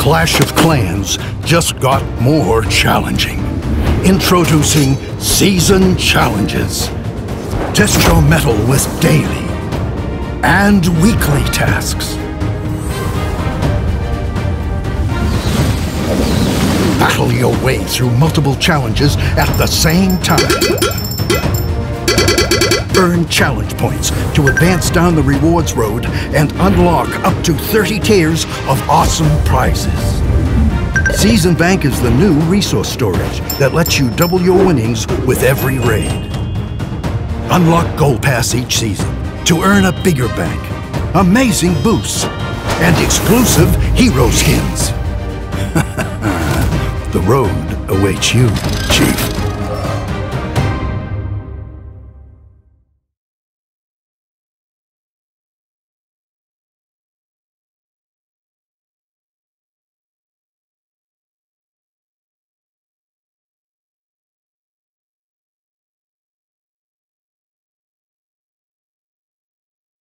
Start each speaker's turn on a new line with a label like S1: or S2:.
S1: Clash of Clans just got more challenging. Introducing Season Challenges. Test your mettle with daily and weekly tasks. Battle your way through multiple challenges at the same time. Earn challenge points to advance down the rewards road and unlock up to 30 tiers of awesome prizes. Season Bank is the new resource storage that lets you double your winnings with every raid. Unlock Gold Pass each season to earn a bigger bank, amazing boosts, and exclusive hero skins. The road awaits you, Chief.